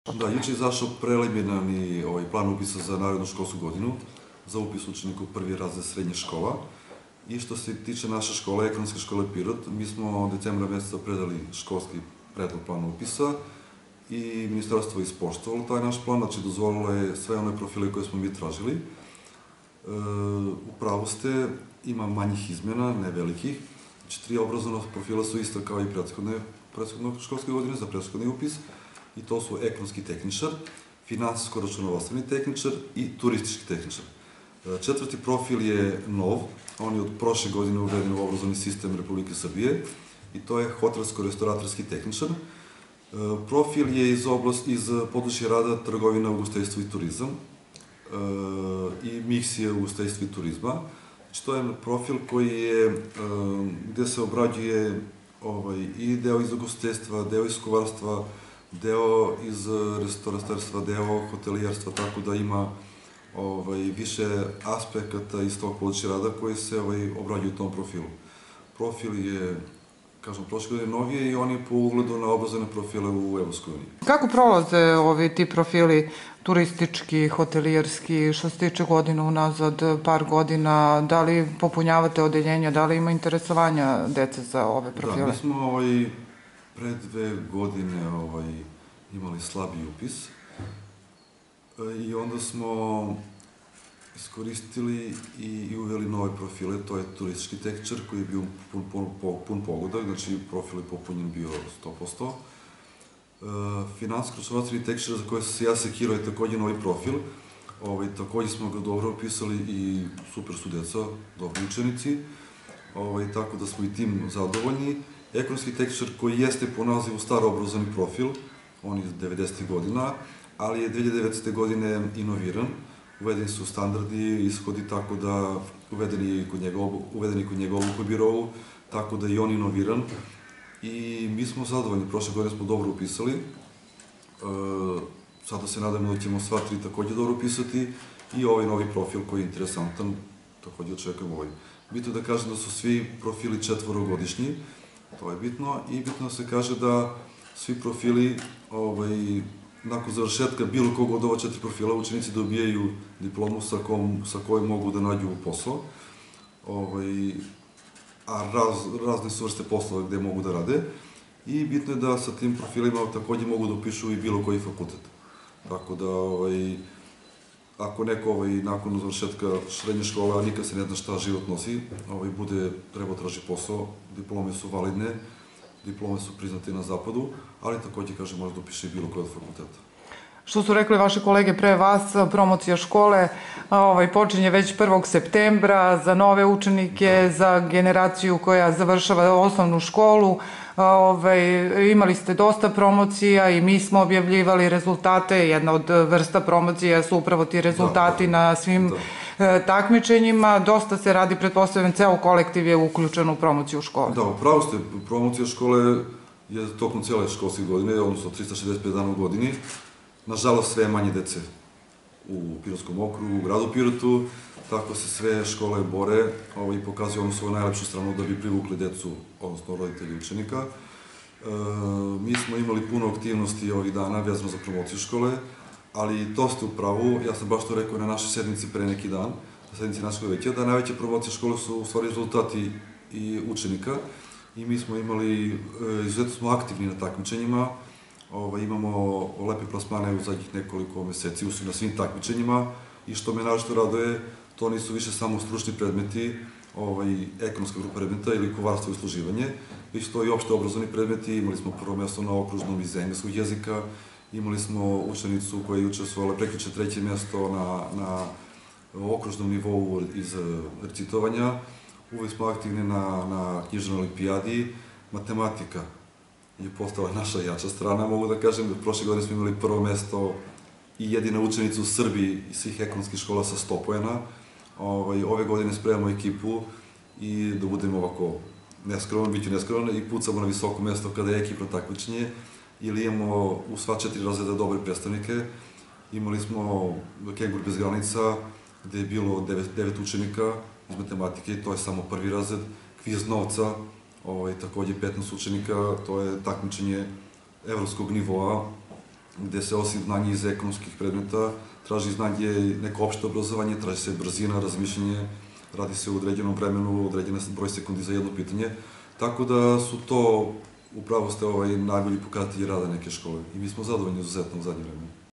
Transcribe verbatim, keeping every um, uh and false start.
Da, juče je izašao preliminarni plan upisa za narednu školsku godinu, za upis učenika u prvi razred srednje škola. I što se tiče naše škole, Ekonomske škole Pirot, mi smo decembra meseca predali školski predlog plana upisa i ministarstvo je ispoštovalo taj naš plan, znači dozvolilo je sve one profile koje smo mi tražili. U pravu ste, ima manjih izmjena, ne velikih. Znači, tri obrazovna profila su isto kao i prethodne školske godine za prethodni upis. I to su ekonomski tehničar, finansijsko-računovodstveni tehničar i turistički tehničar. Četvrti profil je nov, on je od prošle godine uveden u obrazovni sistem Republike Srbije i to je hotelsko-restauratorski tehničar. Profil je iz područja rada trgovina, ugostiteljstvo i turizam i miksije ugostiteljstva i turizma. Znači, to je profil koji je, gde se obrađuje i deo iz ugostiteljstva, deo iz kuvarstva, deo iz restoraterstva, deo hotelijerstva, tako da ima više aspekata iz tog područja rada koji se obrađuju u tom profilu. Profil je, kažem, prošle godine novije i on je po ugledu na obrazovne profile u Evropskoj uniji. Kako prolaze ovi ti profili turistički, hotelijerski, što se tiče godina unazad, par godina, da li popunjavate odeljenja, da li ima interesovanja dece za ove profile? Da, mi smo pre dve godine imali slabiji upis i onda smo iskoristili i uveli nove profile, to je turistički tehničar koji je bio pun pogodak, znači profil je popunjen bio sto posto. Finansijsko-računovodstveni tehničar za koje sam se ja sekirao je takođe novi profil, takođe smo ga dobro upisali i super su deca, dobri učenici, tako da smo i tim zadovoljni. Ekonomski tehničar koji jeste po nazivu staro obrazovni profil, on je iz devedesetih godina, ali je dve hiljade devete. godine inoviran, uvedeni su standardi, ishodi, tako da uvedeni kod njega odluku birovu, tako da je i on inoviran i mi smo zadovoljni, prošle godine smo dobro upisali, sada se nadamo da ćemo sva tri takođe dobro upisati i ovaj novi profil koji je interesantan, takođe očekujemo ovaj. Bitno da kažem da su svi profili četvorogodišnji, to je bitno i bitno se kaže da svi profili, nakon završetka bilo kog od ova četiri profila, učenici dobijaju diplomu sa kojom mogu da nađu posao, a razne su vrste poslova gde mogu da rade i bitno je da sa tim profilima takođe mogu da upišu i bilo koji fakultet. Tako da, ako neko nakon završetka srednje škole, a nikad se ne zna šta život nosi, bude treba traži posao, diplome su validne, diplome su priznate na zapadu, ali takođe, kažem, može da upiše i bilo koji od fakulteta. Što su rekli vaše kolege pre vas, promocija škole počinje već prvog septembra za nove učenike, za generaciju koja završava osnovnu školu. Imali ste dosta promocija i mi smo objavljivali rezultate. Jedna od vrsta promocija su upravo ti rezultati na svim takmičenjima. Dosta se radi, pretpostavljam, ceo kolektiv je uključen u promociju škole. Da, upravo ste, promocija škole je tokom cijele školske godine, odnosno trista šezdeset pet dana u godini. Nažalost, sve je manje dece u Pirotskom okrugu, u gradu Pirotu, tako se sve škole bore i pokazuju onu svoju najlepšu stranu da bi privukli decu, odnosno roditelji učenika. Mi smo imali puno aktivnosti ovih dana vezano za promociju škole, ali to ste u pravu, ja sam baš to rekao na našoj sednici pre neki dan, na sednici našeg veća, da najveća promocija škole su u stvari rezultati i učenika i mi smo imali, izuzetno smo aktivni na takmičenjima, imamo lepe plasmane u zadnjih nekoliko meseci na svim takmičenjima i što me naročito raduje, to nisu više samo stručni predmeti, ekonomska grupa predmeta ili kuvarstvo i usluživanje, već to i opšte obrazovni predmeti, imali smo prvo mesto na okružnom iz engleskog jezika, imali smo učenicu koja je učestvovala prekjuče treće mesto na okružnom nivou iz recitovanja, uvek smo aktivni na knjižnoj olimpijadi, matematika je postala naša jača strana, mogu da kažem da prošle godine smo imali prvo mesto i jedina učenica u Srbiji iz svih ekonomskih škola sa sto poena. Ove godine spremamo ekipu i da budemo ovako neskrovan, bit ću neskrovan i pucamo na visoko mesto kada je ekipno takmičenje ili imamo u sva četiri razreda dobre predstavnike. Imali smo Kengur bez granica gde je bilo devet učenika iz matematike i to je samo prvi razred, kviz novca, takođe petnaest učenika, to je takmičenje evropskog nivoa gde se osim znanja iz ekonomskih predmeta traži znanje, neko opšte obrazovanje, traži se brzina, razmišljanje, radi se u određenom vremenu, određen broj sekundi za jedno pitanje, tako da su to, upravo ste ovaj, najbolji pokazatelji rada neke škole i mi smo zadovoljni izuzetno u zadnje vreme.